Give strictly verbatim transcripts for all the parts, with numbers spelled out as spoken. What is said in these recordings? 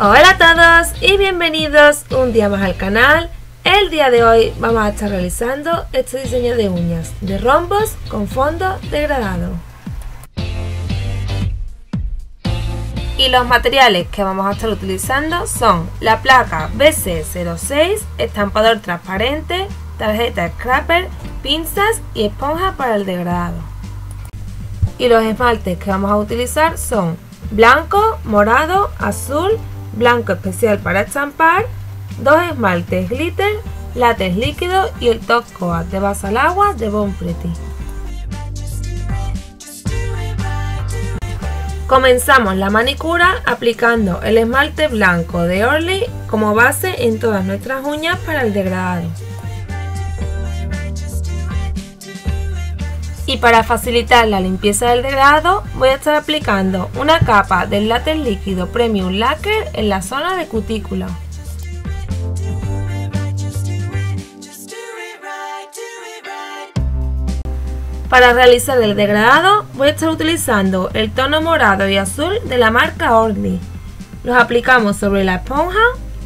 Hola a todos y bienvenidos un día más al canal. El día de hoy vamos a estar realizando este diseño de uñas de rombos con fondo degradado. Y los materiales que vamos a estar utilizando son la placa B C cero seis, estampador transparente, tarjeta scrapper, pinzas y esponja para el degradado. Y los esmaltes que vamos a utilizar son blanco, morado, azul, blanco especial para estampar, dos esmaltes glitter, látex líquido y el top coat de base al agua de Bon Pretty. Comenzamos la manicura aplicando el esmalte blanco de Orly como base en todas nuestras uñas para el degradado. Y para facilitar la limpieza del degradado voy a estar aplicando una capa del látex líquido Premium Lacquer en la zona de cutícula. Para realizar el degradado voy a estar utilizando el tono morado y azul de la marca Orly. Los aplicamos sobre la esponja.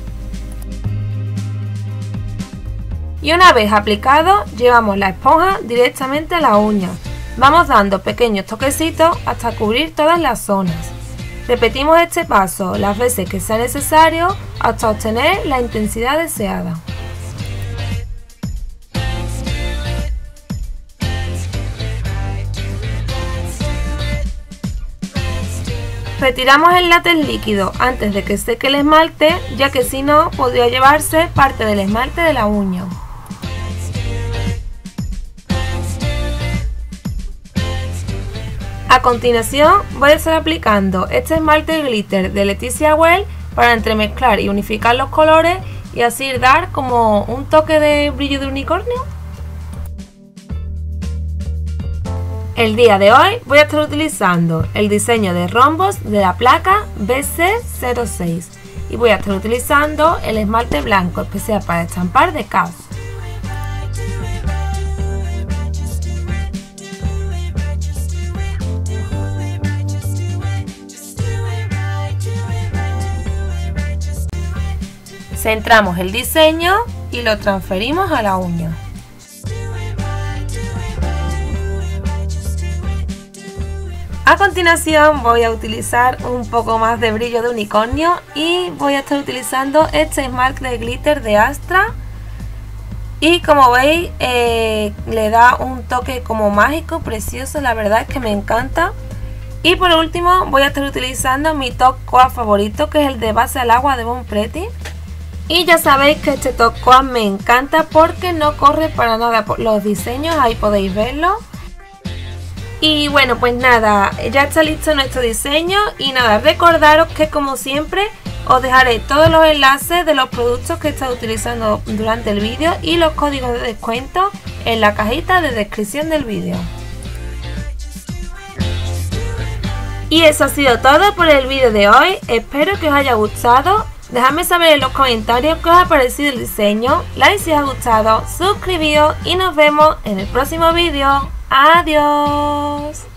Y una vez aplicado, llevamos la esponja directamente a la uña. Vamos dando pequeños toquecitos hasta cubrir todas las zonas. Repetimos este paso las veces que sea necesario hasta obtener la intensidad deseada. Retiramos el látex líquido antes de que seque el esmalte, ya que si no podría llevarse parte del esmalte de la uña. A continuación voy a estar aplicando este esmalte glitter de Leticia Well para entremezclar y unificar los colores y así dar como un toque de brillo de unicornio. El día de hoy voy a estar utilizando el diseño de rombos de la placa B C cero seis y voy a estar utilizando el esmalte blanco especial para estampar de Caos. Centramos el diseño y lo transferimos a la uña. A continuación voy a utilizar un poco más de brillo de unicornio y voy a estar utilizando este esmalte de glitter de Astra. Y como veis eh, le da un toque como mágico, precioso, la verdad es que me encanta. Y por último voy a estar utilizando mi top coat favorito, que es el de base al agua de Bon Pretty. Y ya sabéis que este top coat me encanta porque no corre para nada por los diseños, ahí podéis verlo. Y bueno, pues nada, ya está listo nuestro diseño y nada, recordaros que como siempre os dejaré todos los enlaces de los productos que he estado utilizando durante el vídeo y los códigos de descuento en la cajita de descripción del vídeo. Y eso ha sido todo por el vídeo de hoy, espero que os haya gustado. Dejadme saber en los comentarios qué os ha parecido el diseño, like si os ha gustado, suscribíos y nos vemos en el próximo vídeo. ¡Adiós!